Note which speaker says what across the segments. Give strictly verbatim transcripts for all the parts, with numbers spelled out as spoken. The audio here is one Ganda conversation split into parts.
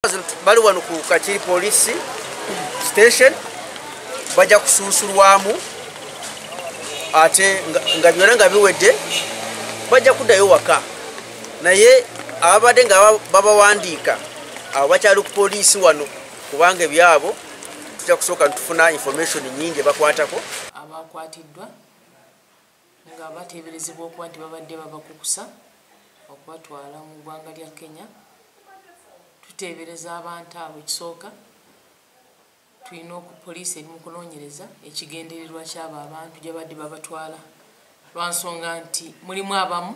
Speaker 1: bali wano ku Kachiri Poliisi station bajja kususulwamu ate nga byonna nga biwedde bajja kuddayo waka naye ababadde nga babawandiika abo bakyali ku poliisi wano kubanga ebyabo tujja kusooka ntufuna information nyingi bakwatako
Speaker 2: abakwatiddwa nga bateeberezebwa okuba nti babadde babakukusa okubatwala mu ggwanga lya Kenya. Tuteebereza abantu abo ekisooka tulina oku poliisi eri mu kunoonyereza ekigendererwa ky'abo abantu gye badde babatwala lwansonga nti mulimu abamu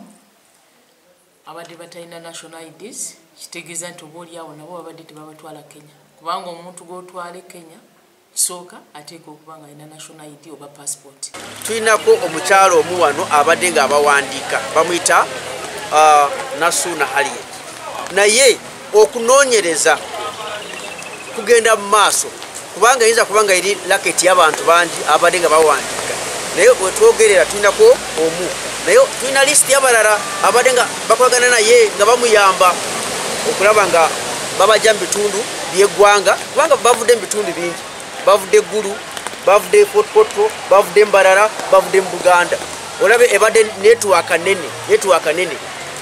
Speaker 2: abadde batalina national I Ds kitegeeza nti oba oli awo nabo babadde tebabatwala Kenya kubanga omuntu gw'otwala e Kenya kisooka ateeka okuba nga alina national I D oba passport.
Speaker 1: Tulinako omukyalo omu wano abadde nga abawandiika bamuyita uh, Nasuna Harriet naye okunoonyereza kugenda mu maaso kubanga yinza kubanga eri laketi y'abantu bangi abadde nga bawandiika naye wetwogerera tulinako omu naye tulina list y'abalala abadde nga bakolagana naye nga bamuyamba okulaba nga babajja mu bitundu by'eggwanga kubanga bavudde mu bitundu bingi bavudde Gulu bavudde Fort Portal bavudde Mbarara bavudde mu Buganda olabe ebadde network nene network nene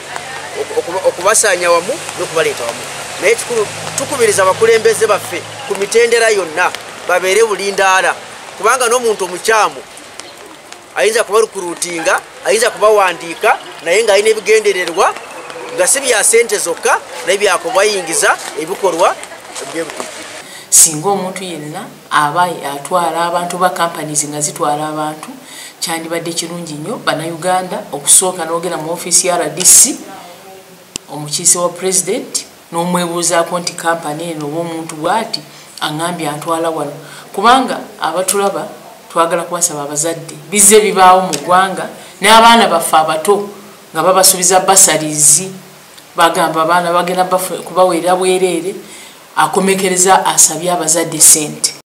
Speaker 1: okubasaanya wamu n'okubaleeta wamu naye kikulu tukubiriza abakulembeze baffe ku mitendera yonna babeere bulindaala kubanga n'omuntu omukyamu ayinza kubarukuruutinga ayinza kubawandiika naye ng'alina ebigendererwa nga si bya ssente zokka naye byakubayingiza ebikolwa eby'ebituufu.
Speaker 2: Singa omuntu yenna aba atwala abantu ba companies nga zitwala abantu kyandibadde kirungi nnyo bannayuganda okusooka n'ogenda mu ofiisi ya R D C omukiise wa president n'omwebuuzaako nti kampani eno oba omuntu bw'ati aŋŋambye antwala wano kubanga abatulaba twagala kubasaba abazadde bizze bibaawo mu ggwanga n'abaana baffe abato nga babasuubiza basalizi bagamba abaana bagenda kubaweerera bwereere akomekereza asabye abazadde ssente